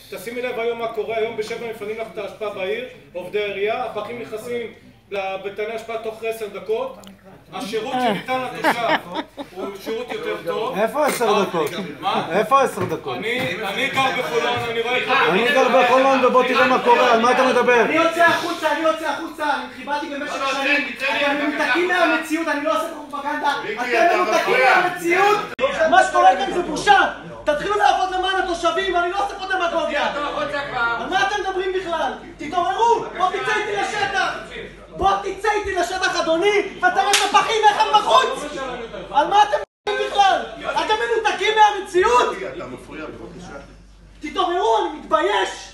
תשימי לב היום מה קורה, היום ב7 מפנים לך את האשפה בעיר, עובדי העירייה, הפחים נכנסים לביתני אשפה תוך 10 דקות, השירות שניתן לתושב הוא שירות יותר טוב. איפה 10 דקות? איפה 10 דקות? אני גר בחולון, אני רואה את אני גר בחולון ובוא תראה מה קורה, על מה אתה מדבר? אני יוצא החוצה, אני חיבלתי במשך שנים, אתם מנותקים מהמציאות, אני לא עושה פרופגנדה, אתם מנותקים מהמציאות! מה שקורה כאן זה בושה! תתחילו לעבוד למען התושבים, אני לא עושה פה דמגוגיה! על מה אתם מדברים בכלל? תתעוררו! בוא תצא איתי לשטח! בוא תצא איתי לשטח אדוני, ותראה את הפחים איך הם בחוץ! על מה אתם מדברים בכלל? אתם מנותקים מהמציאות? תתעוררו, אני מתבייש!